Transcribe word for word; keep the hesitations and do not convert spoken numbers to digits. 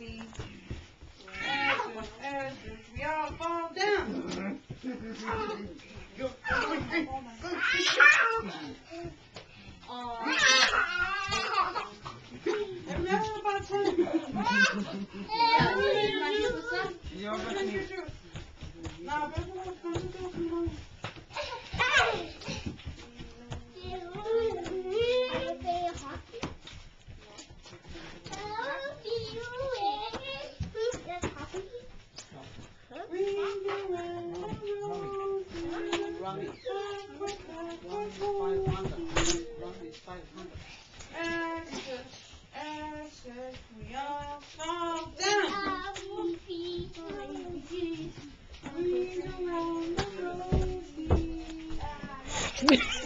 feet. Ashes, ashes, we all fall down. Uh, Remember about time? Ja, wat niet. Nou, best wel kan je toch doen. Ashes, ashes, we all fall down. We around the rosy.